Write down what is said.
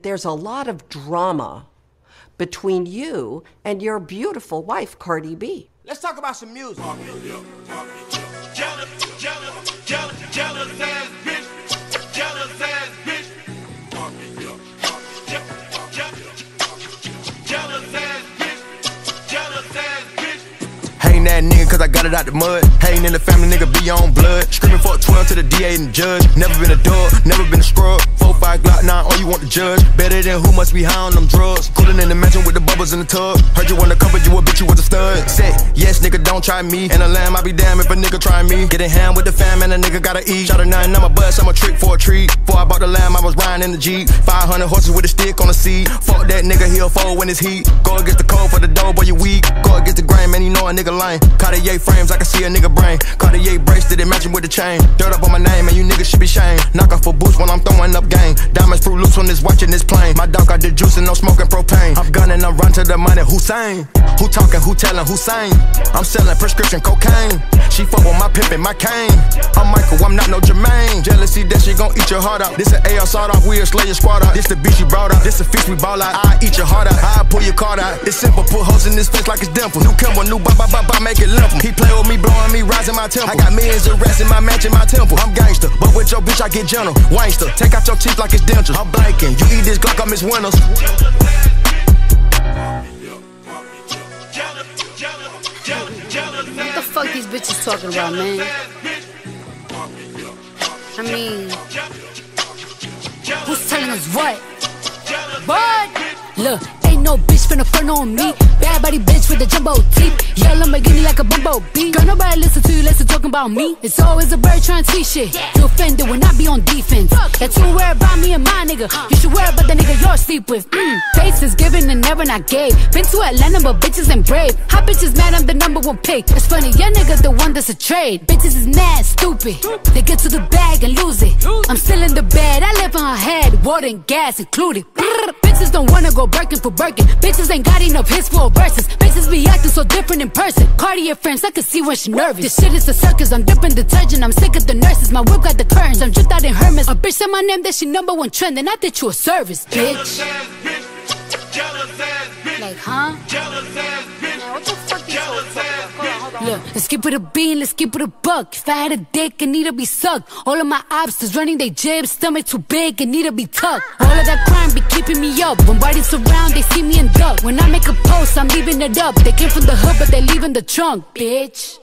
There's a lot of drama between you and your beautiful wife, Cardi B. Let's talk about some music. Jealous ass bitch. Jealous ass bitch. Jealous ass bitch. Jealous ass bitch. Hating that nigga cause I got it out the mud. Hating in the family, nigga be on blood. Screaming for a 12 to the DA and the judge. Never been a dog, never been a scrub. 4-5 Glock 9, all you want to judge. Better than who must be high on them drugs. Coolin' in the mansion with the bubbles in the tub. Heard you wanna cover, you a bitch, you was a stud. Say, yes, nigga, don't try me. And a lamb, I be damn if a nigga try me. Get in hand with the fam and a nigga gotta eat. Shot a 9, I'm a bust, I'm a trick for a treat. Before I bought the lamb, I was riding in the Jeep. 500 horses with a stick on the seat. Fuck that nigga, he'll fold when it's heat. Go against the cold for the dough, boy, you weak. Go against the grain, man, you know a nigga lame. Cartier frames, I can see a nigga brain. Cartier bracelet, it matching with the chain. Dirt up on my name, and you niggas should be shamed. Knock off a boost when I'm throwing up game. Diamonds fruit loose on this watch in this plane. My dog got the juice and no smoking propane. I'm gunning, I'm run to the money. Hussein, who talking, who telling, who saying? I'm selling prescription cocaine. She fuck with my pimpin', my cane. I'm Michael, I'm not no Jermaine. Jealousy, that shit gon' eat your heart out. This an AR sawed off, we'll slay your squad out. This the bitch you brought out, this a fish we ball out. I eat your heart out, I pull your card out. It's simple, put holes in this face like it's dimple. New Kimber, new bop, make it limp. He play with me, blowing me, rising my temple. I got millions of rats in my mansion, my temple. I'm gangster, but with your bitch I get gentle. Wangster, take out your teeth like it's dental. I'm blanking, you eat this Glock, I miss Winters. What the fuck these bitches talking about, man? I mean, who's telling us what? But look, ain't no bitch finna front on me. Bad body bitch with the jumbo teeth. Yell Lamborghini like a bumblebee. Girl, nobody listen to you, listen talking about me. It's always a bird trying to teach shit. You offended when I be on defense. That you worry about me and my nigga. You should worry about the nigga you're sleep with. Face is given and never not gave. Been to Atlanta but bitches ain't brave. Hot bitches mad I'm the #1 pick. It's funny, your nigga the one that's a trade. Bitches is mad, stupid. They get to the bag and lose it. I'm still in the bed, I live in her head. Water and gas included. Bitches don't wanna go Birkin for Birkin. Bitches ain't got enough hits for verses. Bitches be acting so different in person. Cartier frames, I can see when she nervous. This shit is a circus, I'm dipping detergent. I'm sick of the nurses, my whip got the curtains. I'm dripped out in Hermes. A bitch said my name, that she #1 trend. And I did you a service, bitch. Like, huh? Man, what the fuck is hold on. Look, let's keep it a bean, let's keep it a buck. If I had a dick, it need to be sucked. All of my obstacles running they jibs, stomach too big, it need to be tucked. All of that crime be keeping me up. When bodies surround, they see me and duck. When I make a post, I'm leaving it up. They came from the hood, but they leaving the trunk, bitch.